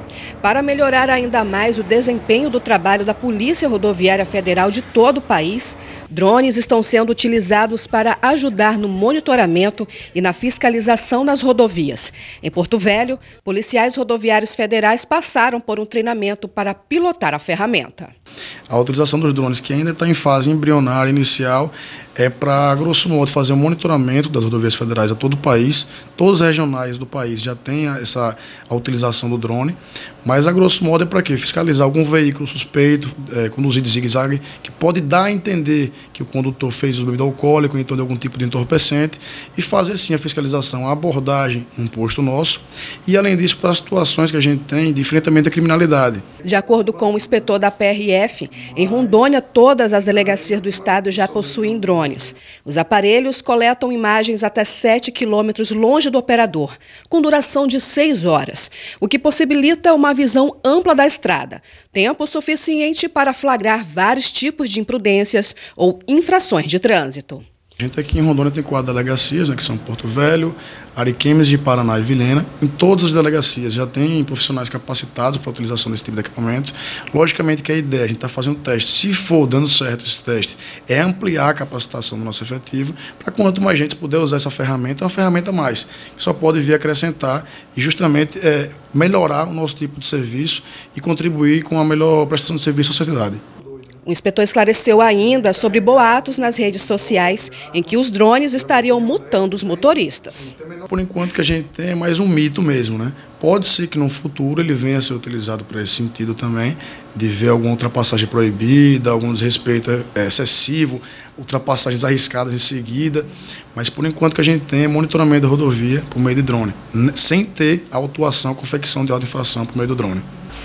Para melhorar ainda mais o desempenho do trabalho da Polícia Rodoviária Federal de todo o país, drones estão sendo utilizados para ajudar no monitoramento e na fiscalização nas rodovias. Em Porto Velho, policiais rodoviários federais passaram por um treinamento para pilotar a ferramenta. A utilização dos drones, que ainda está em fase embrionária inicial, é para, grosso modo, fazer um monitoramento das rodovias federais a todo o país. Todos os regionais do país já têm a utilização do drone, mas, a grosso modo, é para quê? Fiscalizar algum veículo suspeito, conduzido de zigue-zague, que pode dar a entender que o condutor fez uso de bebida alcoólica, então de algum tipo de entorpecente, e fazer, sim, a fiscalização, a abordagem num posto nosso, e, além disso, para as situações que a gente tem de enfrentamento à criminalidade. De acordo com o inspetor da PRF, em Rondônia, todas as delegacias do estado já possuem drones. Os aparelhos coletam imagens até 7 quilômetros longe do operador, com duração de 6 horas, o que possibilita uma visão ampla da estrada, tempo suficiente para flagrar vários tipos de imprudências ou infrações de trânsito. A gente aqui em Rondônia tem 4 delegacias, que são Porto Velho, Ariquemes de Paraná e Vilhena. Em todas as delegacias já tem profissionais capacitados para a utilização desse tipo de equipamento. Logicamente que a ideia, a gente está fazendo teste, se for dando certo esse teste, é ampliar a capacitação do nosso efetivo, para quanto mais gente puder usar essa ferramenta, é uma ferramenta a mais, que só pode vir acrescentar e justamente melhorar o nosso tipo de serviço e contribuir com a melhor prestação de serviço à sociedade. O inspetor esclareceu ainda sobre boatos nas redes sociais em que os drones estariam multando os motoristas. Por enquanto que a gente tem é mais um mito mesmo, né? Pode ser que no futuro ele venha a ser utilizado para esse sentido também, de ver alguma ultrapassagem proibida, algum desrespeito excessivo, ultrapassagens arriscadas em seguida, mas por enquanto que a gente tem é monitoramento da rodovia por meio de drone, sem ter a autuação, confecção de auto-infração por meio do drone.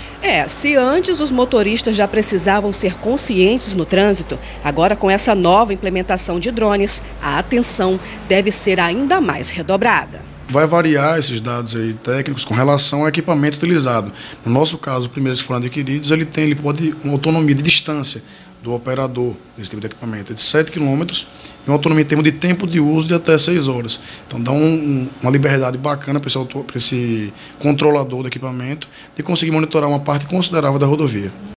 Se antes os motoristas já precisavam ser conscientes no trânsito, agora com essa nova implementação de drones, a atenção deve ser ainda mais redobrada. Vai variar esses dados aí técnicos com relação ao equipamento utilizado. No nosso caso, os primeiros que foram adquiridos, ele pode uma autonomia de distância do operador desse tipo de equipamento de 7 km e uma autonomia em termos de tempo de uso de até 6 horas. Então dá uma liberdade bacana para esse controlador do equipamento de conseguir monitorar uma parte considerável da rodovia.